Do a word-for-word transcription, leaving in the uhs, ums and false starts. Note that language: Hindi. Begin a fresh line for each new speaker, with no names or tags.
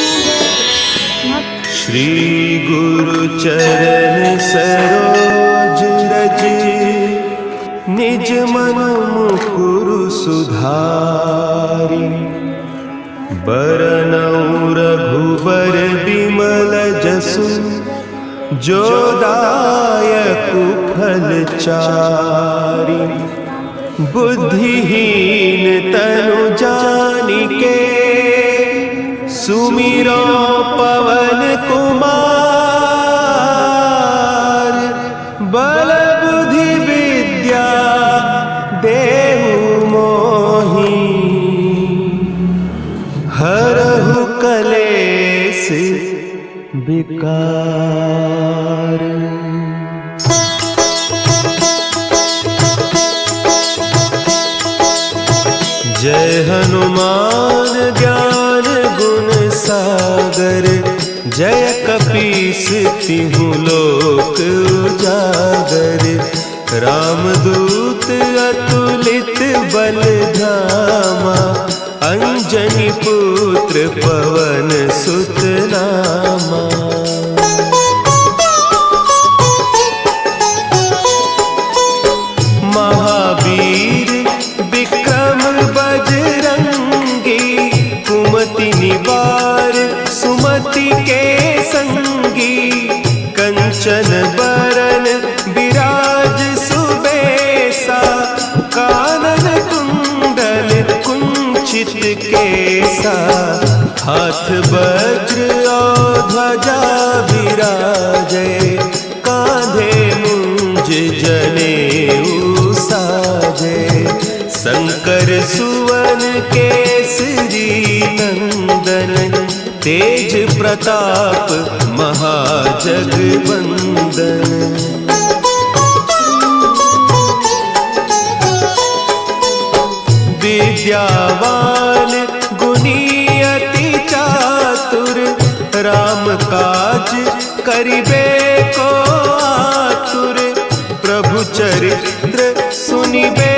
श्री गुरु चरण सरोज रज, निज मन मुकुरु सुधारि। बरनउँ रघुबर बिमल जसु, जो दायक फल चारि। बुद्धिहीन तनु जानिके, सुमिरो पवन कुमार। बल बुद्धि विद्या देहु मोहि, हरहु कलेस विकार। जय हनुमान ज्ञान गुण सागर, जय कपीस तिहु लोक उजागर। रामदूत अतुलित बल धामा, अंजनी पुत्र पवन सुत नामा। महावीर विक्रम बजरंगी, कुमति निवार सुमति के संगी। कंचन बरन विराज सुबेसा, कानन कुंडल कुंचित केसा। हाथ वज्र और ध्वजा विराजे, कांधे मुंज जनेऊ साजे। शंकर सुवन केसरी नंदन, तेज प्रताप महाजगवंदन। विद्यावान गुणी अति चातुर, राम काज करिबे को आतुर। प्रभु चरित्र सुनिबे